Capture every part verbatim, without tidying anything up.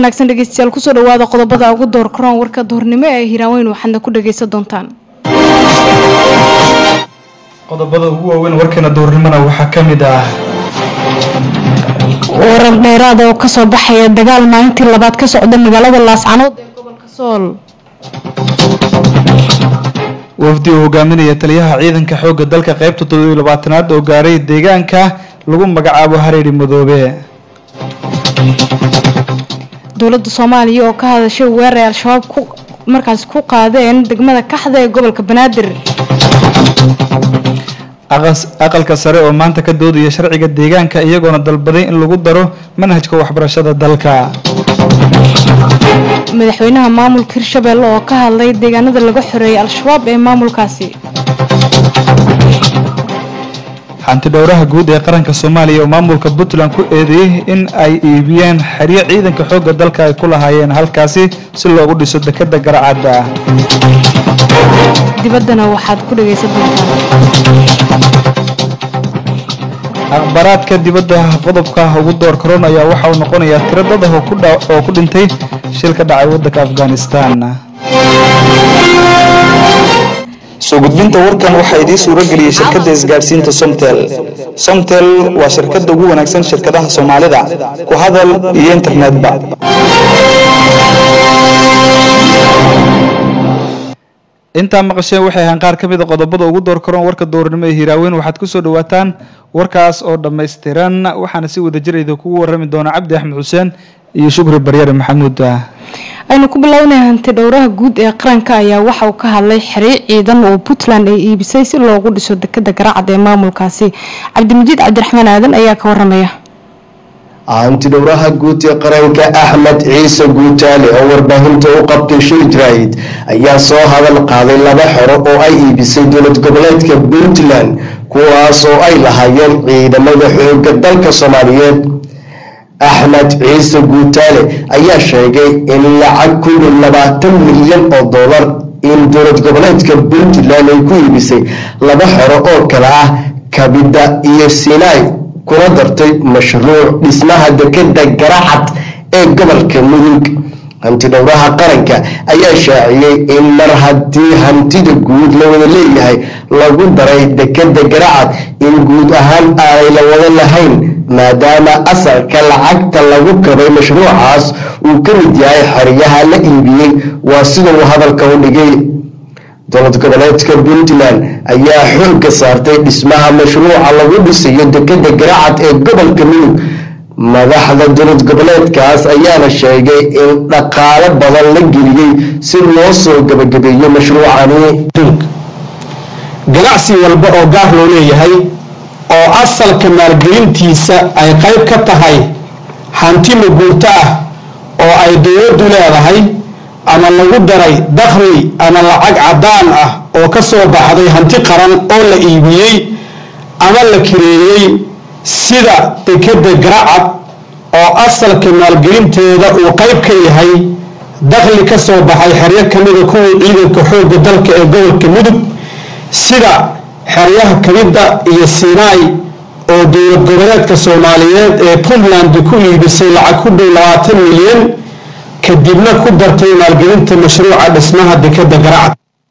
wanaagsan dhageystayaal ku soo dhawaada qodobada ugu door karoon warka doornimo ee Hiiraaweyn waxaad ku dhageysan doontaan. qodobada ugu waaweyn warkeena doornimada waxaa kamid ah warar dheeraad oo ka soo baxaya dagaal maalintii labaad ka socda magaalada Laascanood ee gobolka Sool. wafdi uu hogaaminaya taliyaha ciidanka xoogga dalka qaybta toddoba iyo labaatanaad oo gaaray deegaanka lagu magacaabo Hareeri Madoobe. dowladda Soomaaliya oo ka hadashay weerar al-shabaab ku markaas ku qaadeen degmada Kaxda ee gobolka Banaadir. aqalka sare oo maanta ka doodaya sharciga deegaanka iyagoona dalbaday in lagu daro manhajka waxbarashada dalka. madaxweynaha maamulka Hirshabelle oo ka hadlay deegaanada laga xoreeyay al-shabaab ee maamulkaasi. hanti dhowraha guud ee qaranka Soomaaliya oo maamulka Puntland ku eedeeyay in ay iibiyeen xiriir ciidanka xoogga dalka ay ku lahaayeen halkaasi si loogu dhiso dekedda Garacad. dibadana waxaad ku dhageysan doontaan akhbaraadka dibadda qodobka ugu door karoon ayaa waxa uu noqonayaa tiro dad ah oo ku dhintay shil ka dhacay waddanka Afghanistan. soo gudbinta warkan waxa idin suura galiyay shirkadda isgaarsiinta Somtel. Somtel waa shirkadda ugu wanaagsan shirkadaha Soomaalida ku hadal iyo internetba. inta maqasheen waxay ahaan qaar kamid ah qodobada ugu door karoon warka doornimo ee Hiiraaweyn waxaad ku soo dhawaataan warkaas oo dhameystiran waxaana si wada jireedo kugu warami doona Cabdi Axmed Xuseen iyo Shukri Baryare Maxamuud. aynu ku bilownay hanti dhowraha guud ee qaranka ayaa waxa uu ka hadlay xiriir ciidan oo Puntland ay iibisay si loogu dhiso dekedda Garacad ee maamulkaasi. Cabdimajiid Cabdiraxmaan Aadan ayaa ka waramaya. hanti dhowraha guud ee qaranka Axmed Ciise Guutaale oo warbaahinta u qabtay shir jiraayid ayaa soo hadal qaaday laba xero oo ay iibisay dowlad goboleedka Puntland kuwaas oo ay lahaayeen ciidamada xoogga dalka Soomaaliyeed. Axmed Ciise Guutaale ayaa sheegay in lacag ku dhow labaatan milyan oo dollar in dowlad goboleedka Puntland ay ku iibisay laba xero oo kala ah Kabida iyo Sinai kuna dartay mashruuc dhismaha dekedda Garacad ee gobolka Mudug. hanti dhowraha qaranka ayaa shaaciyay in mar haddii hantida guud la wada leeyahay lagu daray dekedda Garacad in guud ahaan ay la wada lahayn maadaama asalka lacagta lagu kabay mashruucaas uu ka mid yahay xariyaha la iibiyey waa sida uu hadalka u dhigay. dowlad goboleedka Puntland ayaa xoogga saartay dhismaha mashruuca lagu dhisayo dekedda Garacad ee gobolka Mudug. madaxda dowlad goboleedkaas ayaana sheegay in dhaqaale badan la geliyay si loo soo gabagabeeyo mashruucani. ganacsi walba oo gaar loo leeyahay oo asalka maalgelintiisa ay qayb ka tahay hanti maguurto ah oo ay dowladdu leedahay ama lagu daray dakhli ama lacag cadaan ah oo ka soo baxday hanti qaran oo la iibiyey ama la kireeyey sida dekedda Garacad oo asalka maalgelinteeda uu qayb ka yahay dakhli ka soo baxay xiriir kamid ah kuwa ciidanka xoogga dalka ee gobolka Mudug sida xeryaha Kabida iyo Sinai oo dowlad goboleedka Soomaaliyeed ee Puntland ku iibisay lacag ku dhow labaatan milyan kadibna ku dartay maalgelinta mashruuca dhismaha dekedda Garacad.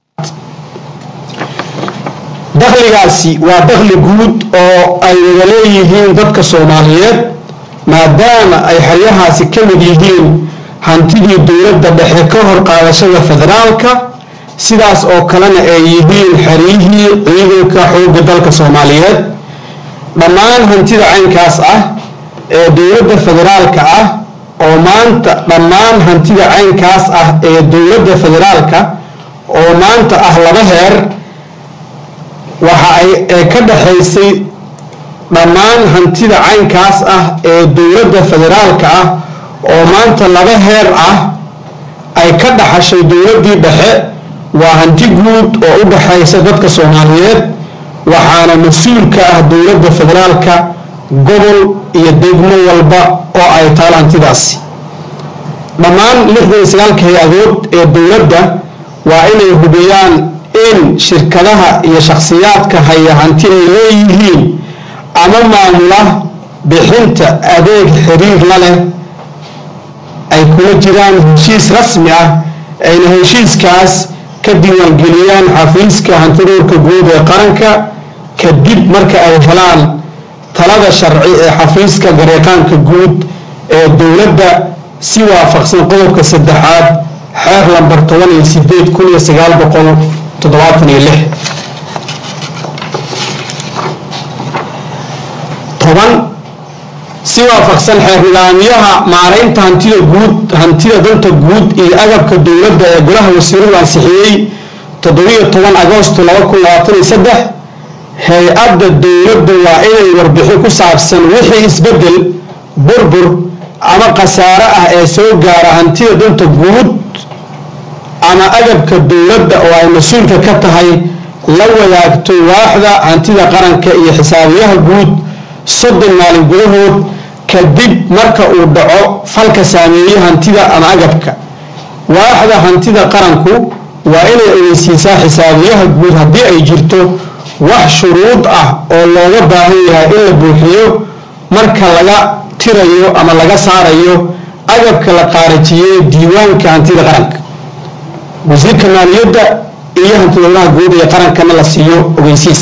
dakhligaasi waa dakhli guud oo ay wada leeyihiin dadka Soomaaliyeed maadaama ay xeryahaasi ka mid yihiin hantidii dowladda dhexe ka hor qaadashada federaalka sidaas oo kalena ay yihiin xeriyihii ciidanka xoogga dalka Soomaaliyeed. dhammaan hantida caynkaas ah ee dowladda federaalka ah oo maanta dhammaan hantida caynkaas ah ee dowladda federaalka oo maanta ah laba heer waxa ay ka dhaxaysay dhammaan hantida caynkaas ah ee dowladda federaalka ah oo maanta laba heer ah ay ka dhaxashay dowladdii dhexe waa hanti guud oo u dhaxaysa dadka Soomaaliyeed waxaana mas'uul ka ah dowladda federaalka gobol iyo degmo walba oo ay taal hantidaasi. dhammaan lixdan iyo sagaal hay-adood ee dowladda waa inay hubiyaan in shirkadaha iyo shakhsiyaadka haya hanti ay leeyihiin ama maamula bixinta adeeg xiriir la leh ay kula jiraan heshiis rasmi ah ayna heshiiskaas ka diiwaangeliyaan xafiiska hantidhowrka guud ee qaranka kadib marka ay helaan talada sharci ee xafiiska gareeqaanka guud ee dowladda si waafaqsan qodobka saddexaad xeer lambar toban iyo sideed kun iyo sagaal boqol toddobaatan iyo lix toban si waafaqsan xeer nidaamyaha maaraynta hantida guud hantida danta guud iyo agabka dowladda ee golaha wasiiradu ansixiyey toddobiyo toban agoosto laba kun labaatan iyo saddex hay-adda dowladda waa inay warbixin ku saabsan wixii isbeddel burbur ama khasaare ah ee soo gaara hantida danta guud ama agabka dowladda oo ay mas-uulka ka tahay la wadaagto waaxda hantida qaranka iyo xisaabiyaha guud soddon maalin gudahood kadib marka uu dhaco falka saameeyey hantida ama agabka waaxda hantida qaranku waa inay ogeysiisaa xisaabiyaha guud haddii ay jirto wax shuruud ah oo looga baahan yahay in la buuxiyo marka laga tirayo ama laga saarayo agabka la qaarajiyey diiwaanka hantida qaranka wasiirka maaliyadda iyo hantidowlaha guud ee qarankana la siiyo ogeysiis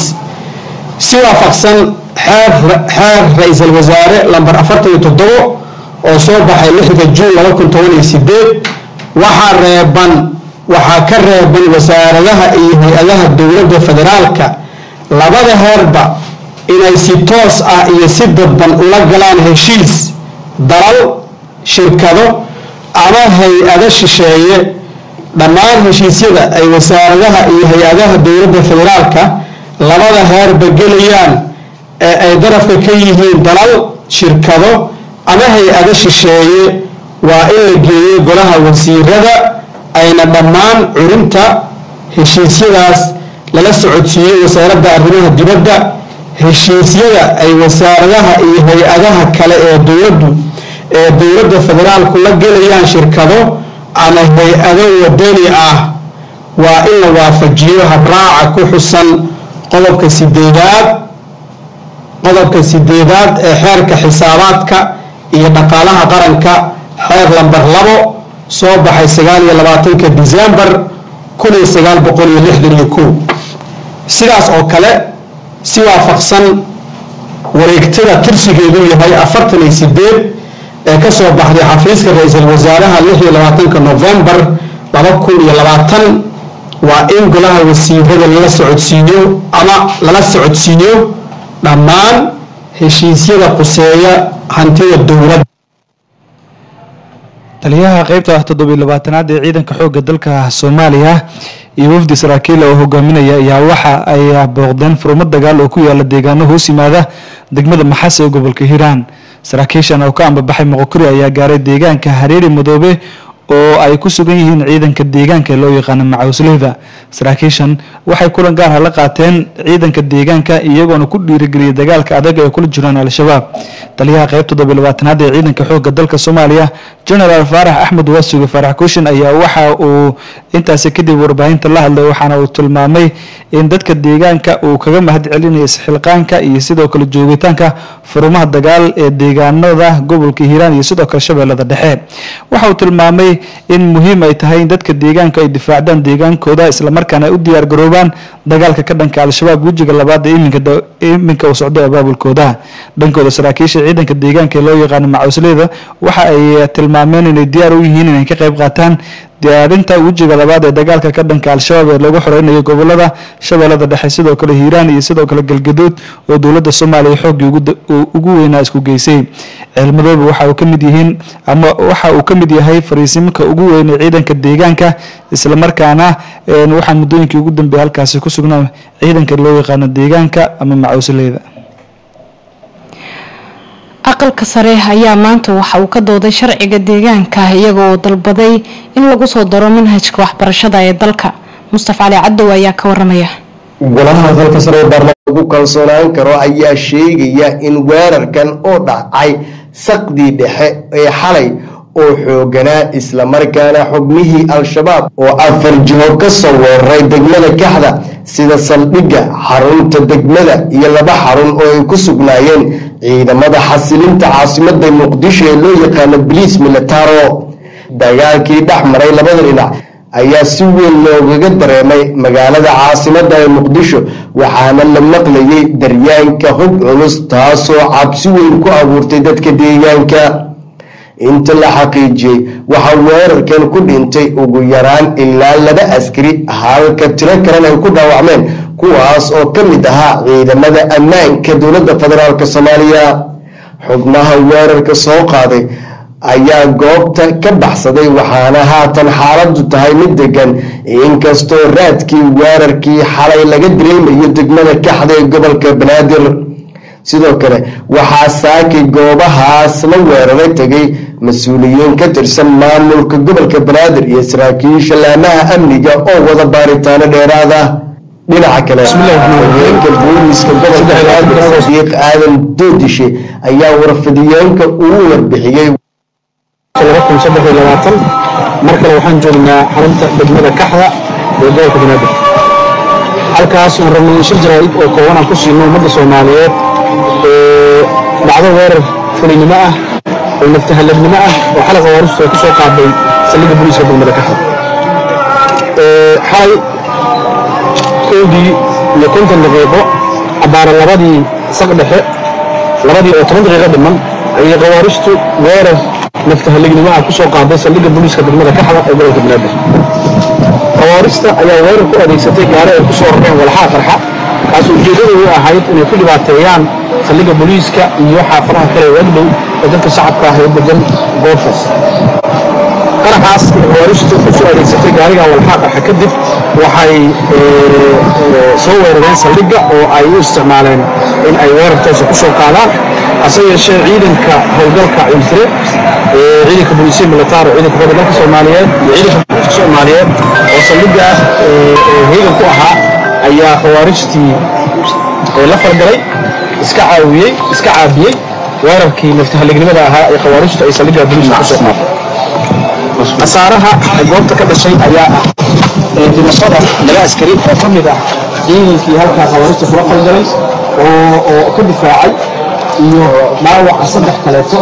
si waafaqsan xeer xeer ra-iisul wasaare lambar afartan iyo toddobo oo soo baxay lixda juun laba kun toban iyo sideed waxaa reeban waxaa ka reeban wasaaradaha iyo hay-adaha dowladda federaalka labada heerba inay si toos ah iyo si dadban ula galaan heshiis dalal shirkado ama hay-ado shisheeye dhammaan heshiisyada ay wasaaradaha iyo hay-adaha dowladda federaalka labada heerba gelayaan ee ay darafka ka yihiin dalal shirkado ama hay-ado shisheeye waa in la geeyo golaha wasiirada ayna dhammaan curinta heshiisyadaas lala socodsiiyey wasaaradda arrimaha dibadda heshiisyada ay wasaaradaha iyo hay-adaha kale ee dowladdu ee dowladda federaalku la gelayaan shirkado ama hay-ado wadani ah waa in la waafajiyo habraaca ku xusan qodobka sideedaad qodobka sideedaad ee xeerka xisaabaadka iyo dhaqaalaha qaranka xeer lambar labo soo baxay sagaal iyo labaatanka disembar kun iyo sagaal boqol iyo lixdan iyo kow sidaas oo kale si waafaqsan wareegtada tirsigeedu yahay afartan iyo sideed ee ka soo baxday xafiiska ra-iisul wasaaraha lix iyo labaatanka novembar laba kun iyo labaatan waa in golaha wasiirada lala socodsiiyo ama lala socodsiiyo dhammaan heshiisyada quseeya hantida dowladda taliyaha qaybta toddobiyo labaatanaad ee ciidanka xoogga dalka Soomaaliya iyo wafdi saraakiil oo hogaaminaya ayaa waxa ay booqdeen furmo dagaal oo ku yaala deegaano hoos yimaada degmada Maxas ee gobolka Hiiraan saraakiishan oo ka ambabaxay Moqokuri ayaa gaaray deegaanka Hareeri Madoobe oo ay ku sugan yihiin ciidanka deegaanka loo yaqaan Macawsleyda saraakiishan waxay kulan gaar ah la qaateen ciidanka deegaanka iyagoona ku dhiirigeliyay dagaalka adag ee kula jiraan al-shabaab taliyaha qaybta toddobiyo labaatanaad ee ciidanka xoogga dalka Soomaaliya General Farax Axmed Waasuge Farax Kushin ayaa waxa uu intaas kadib warbaahinta la hadlay waxaana uu tilmaamay in dadka deegaanka uu kaga mahad celinayo isxilqaanka iyo sidoo kale joogitaanka furmaha dagaal ee deegaanada gobolka Hiiraan iyo sidoo kale shabeellada dhexe waxa uu tilmaamay in muhiim ay tahay in dadka deegaanka ay difaacdaan deegaankooda isla markaana ay u diyaar garoobaan dagaalka ka dhanka al-shabaab wajiga labaad ee iminka iminka uu socdo abaabulkooda dhankooda saraakiisha ciidanka deegaanka ee loo yaqaan Macawsleyda waxa ay tilmaameen inay diyaar u yihiin inay ka qayb qaataan diyaarinta wajiga labaad ee dagaalka ka dhanka al-shabaab ee lagu xoreynayo gobolada shabeellada dhexe sidoo kale Hiiraan iyo sidoo kale Galgaduud oo dowladda Soomaaliya xoog ugu weynaa isku geysay cilmadooda waxa uu kamid yihiin ama waxa uu kamid yahay fariisimka ugu weyn ee ciidanka deegaanka isla markaana waxa muddooyinkii ugu dambeeyay halkaas ku sugnaa ciidanka loo yaqaan deegaanka ama Macawsleyda aqalka sare ayaa maanta waxa uu ka dooday sharciga deegaanka iyaga oo dalbaday in lagu soo daro manhajka waxbarashada ee dalka Mustafa Ali Cadow ayaa ka waramaya golaha aqalka sare ee baarlamaanka lagu kalsoonaan karo ayaa sheegaya in weerarkan oo dhacay saqdii dhexe ee xalay oo xooganaa isla markaana xubnihii al-shabaab oo afar jiho ka soo weeraray degmada Kaxda sida saldhigga xarunta degmada iyo laba xarun oo ay ku sugnaayeen ciidamada xasilinta caasimadda Muqdisho ee loo yaqaan Police Militaro dagaalkii dhex maray labada dhinac ayaa si weyn loogaga dareemay magaalada caasimadda ee muqdisho waxaana la maqlayay daryaanka hub culus taasoo cabsi weyn ku abuurtay dadka deegaanka. inta la xaqiijiyey waxaa weerarkan ku dhintay ugu yaraan ilaa laba askari halka tiro kalena ay ku dhaawacmeen kuwaas oo ka mid ahaa ciidamada ammaanka dowladda federaalk soomaaliya. xubnaha weerarka soo qaaday ayaa goobta ka baxsaday waxaana haatan xaaladdu tahay mid degan inkastoo raadkii weerarkii xalay laga dareemayo degmada kaxda ee gobolka banaadir. sidoo kale waxaa saaki goobahaas la weeraray tegay mas-uuliyiin ka tirsan maamulka gobolka banaadir iyo saraakiisha laamaha amniga oo wada baaritaano dheeraad ah. dhinaca kale hogeenka booliiska gobolka banaadir sadiiq aadan doodishe ayaa warfidiyeenka ugu warbixiyey mar kale waxaan joognaa xarunta degmada kaxda ee gobolka banaadir halkaas aan rabnay in shir jaraa'id oo kooban aan ku siino ummadda soomaaliyeed dhacdo weerar fulinimo ah oo naftahalladnimo ah oo xalay qawaaristu ay ku soo qaaday saldhigga booliiska degmada kaxda. xalay kowdii iyo konton daqiiqo cabaara labadii saq dhexe labadii oo toban daqiiqo dhiman ayay qawaaristu weerar naftahalladnimo ah ku soo qaaday saldhigga booliiska degmada kaxda ee gobolka banaadir. qawaarista ayaa weerar ku adeegsatay gaari ay ku soo rareen walxaha qarxa kaas ujeedadu u ahayd inay ku dhibaateeyaan saldhigga booliiska iyo xaafadaha kale ee agdhow ee dadka shacabka ah ee degan goobtaas. qaraxaas qawaaristu ku soo adeegsatay gaariga walxaha qarxa kadib waxay soo weerareen saldhigga oo ay u isticmaaleen in ay weerar toosa ku soo qaadaan. hase yeeshee ciidanka howlgalka ciltire ciidanka booliisiya militaar oo ciidanka badda dalka soomaaliyeed iyo ciidanka booliiska soomaaliyeed oo saldhigga heegan ku ahaa ayaa khawaarijtii la falgalay iska caawiyey iska caabiyey weerarkii naftahallignimada ahaa ee khawaarijtu ay saldhigga booliiska ku soo qaatay. khasaaraha goobta ka dhashay ayaa ah dhimashada laba askari oo ka mid ah ciidankii halkaa khawaarijta kula falgalay oo oo ka difaacay iyo dhaawaca saddex kaleeto.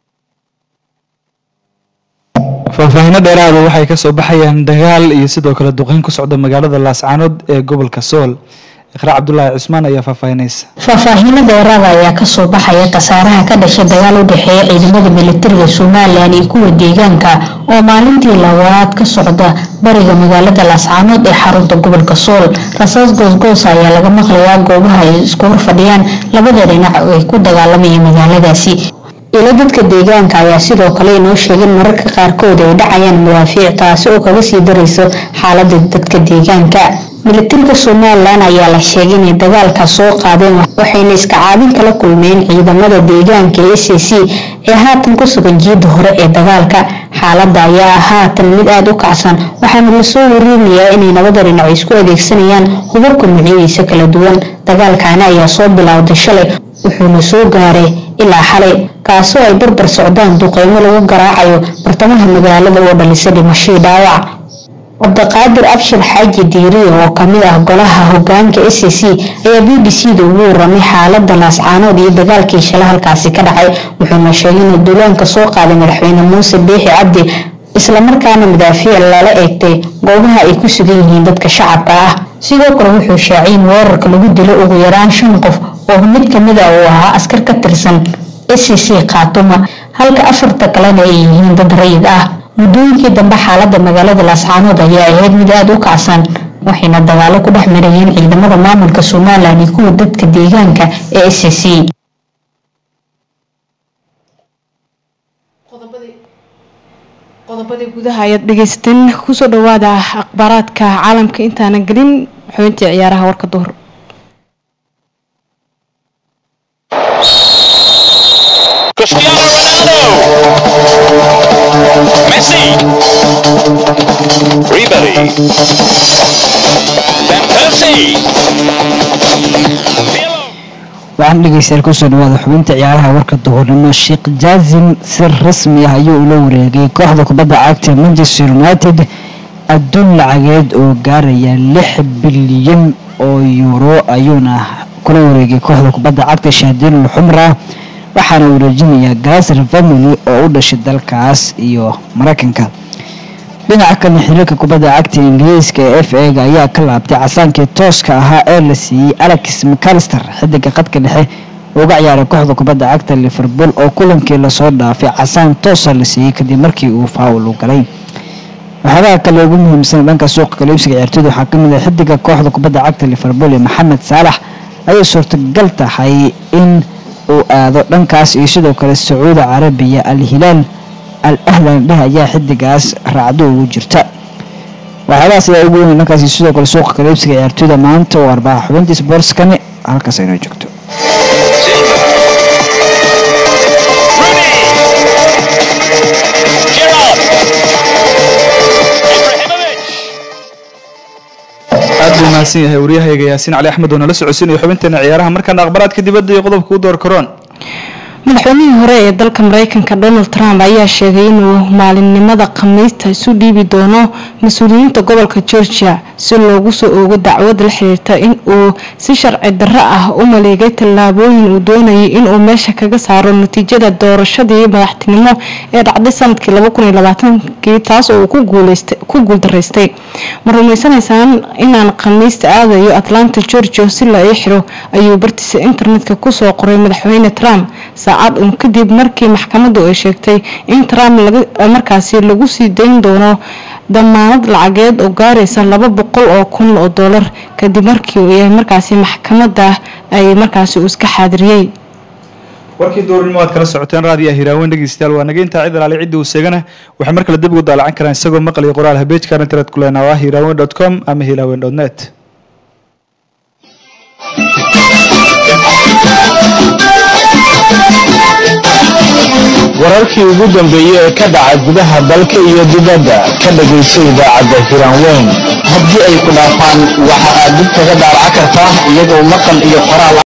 faahfaahinno dheeraada waxay ka soo baxayaan dagaal iyo sidoo kale duqeyn ku socda magaalada laascaanood ee gobolka sool. iqraa cabdulaahi cismaan ayaa faahfaahinaysa. faahfaahinno dheeraada ayaa kasoo baxaya khasaaraha ka dhashay dagaal u dhexeeya ciidamada militariga somalilan iyo kuwa deegaanka oo maalintii labaad ka socda bariga magaalada laascaanood ee xarunta gobolka sool. rasaas goosgoos ayaa laga maqlayaa goobaha ay isku hor fadhiyaan labada dhinac oo ay ku dagaalamayaan magaaladaasi. ilo dadka deegaanka ayaa sidoo kale inoo sheegay mararka qaarkood ay dhacayaan madaafiic taasi oo kaga sii darayso xaaladda dadka deegaanka. militariga somalilan ayaa la sheegay inay dagaalka soo qaadeen waxayna iska caabin kala kulmeen ciidamada deegaanka ee S A C ee haatan ku sugan jiida hore ee dagaalka. xaaladda ayaa haatan mid aada u kacsan waxaana lasoo warinayaa inay labada dhinac isku adeegsanayaan hubabka noocyadiisa kala duwan. dagaalkaani ayaa soo bilowday shalay wuxuuna soo gaaray ilaa xalay kaasoo ay barbar socdaan duqeymo lagu garaacayo bartamaha magaalada oo dhalisay dhimasho dhaawac. cabdiqaadir abshir xaaji diiriye oo kamid ah golaha hogaanka S A C ayaa B B C da ugu waramay xaaladda laascaanood iyo dagaalkii shalay halkaasi ka dhacay. wuxuuna sheegay in duulaanka soo qaaday madaxweyne muuse biixi cabdi isla markaana madaafiic lala eegtay goobaha ay ku sugan yihiin dadka shacabka ah. sidoo kale wuxuu shaaciyay in weerarka lagu dilo ugu yaraan shan qof oo mid kamid ah uu ahaa askar ka tirsan S A C Khaatuma halka afarta kalena ay yihiin dad rayid ah. muddooyinkii dambe xaaladda magaalada laascaanood ayaa ahayd mid aada u kacsan waxayna dagaalo ku dhex marayeen ciidamada maamulka somalilan iyo kuwa dadka deegaanka ee S A C. qodobadii gudaha ayaad dhegaysateen. kusoo dhawaada akhbaaraadka caalamka intaanan gelin xubintii ciyaaraha warka duhur. Cristiano Ronaldo, Messi, Ribery, Van Persie. waxaan dhegeystayaal kusoo dhawaada xubinta ciyaaraha warka duhurnimo. sheekh jaazim si rasmi ah ayuu ula wareegay kooxda kubadda cagta Manchester United adduun lacageed oo gaaraya lix bilyan oo euro ayuuna kula wareegay kooxda kubadda cagta Shahdin al-Xumra waxaana uu rajinayaa gaasar family oo u dhashay dalkaas iyo maraykanka. dhinaca kale xiriirka kubadda cagta ingiriiska ee F A ga ayaa ka laabtay casaankii tooska ahaa ee la siiyey Alex McAllister xidiga khadka dhexe uga ciyaaray kooxda kubadda cagta Liverpool oo kulankii la soo dhaafay casaan toos la siiyey kadib markii uu faul u galay. waxaa kale ugu muhiimsan dhanka suuqa kala iibsiga ciyaartoyda waxaa ka mid ah xidiga kooxda kubadda cagta Liverpool Mohamed Salah ay suurtagal tahay in uu aado dhankaas iyo sidoo kale Sacuudi Carabiya Al Hilal Al Ahly ayaa xidigaas raacdo ugu jirta. waxaas ay ugu weyn dhankaas sidoo kale suuqa kala iibsiga ciyaartoyda maanta oo arbaca xubintii sportskani halkaas ay joogto. aad buu mahadsan yahay wariyahayga Yaasiin Cali Axmed oo nala socodsiinaya xubinteena ciyaaraha markaan aqbaraadka dibadda iyo qodobka u door karoon. madaxweynihii hore ee dalka Mareykanka Donald Trump ayaa sheegay inuu maalinimada Khamiista isu dhiibi doono mas'uuliyiinta gobolka Georgia si loogu soo oogo dacwad la xiriirta in uu si sharci darro ah u maleegay tallaabooyin uu doonayay in uu meesha kaga saaro natiijada doorashadii madaxtinimo ee dhacday sanadkii laba kun iyo labaatan taas oo uu ku guuleystay ku guuldareystay. ma rumaysanaysaan inaan Khamiista aadayo Atlanta Georgia si la ii xiro ayuu bartiisa internetka ku soo qoray madaxweyne Trump saacad un kadib markii maxkamaddu ay sheegtay in Trump laga markaasi lagu sii deyn doono damaanad lacageed oo gaaraysa laba boqol oo kun oo dollar kadib markii uu markaasi maxkamadda ay markaasi u iska xaadiriyay. warkii doorinimo aad kala socoteen raadiyaha Hiiraaweyn dhageystayaal waa naga inta cid alaali cid uu seegana waxa markale dib ugu daalacin karaan isagoo maqal iyo qoraal page-ka internet ku leenahay hiiraaweyn dot com ama hiiraaweyn dot net. wararkii ugu dambeeyay ee ka dhacay gudaha dalka iyo dibadda ka dhageyso idaacadda Hiiraaweyn haddii ay ku dhaafaan waxa aad dib kaga daalacan kartaa iyagoo maqal iyo qoraal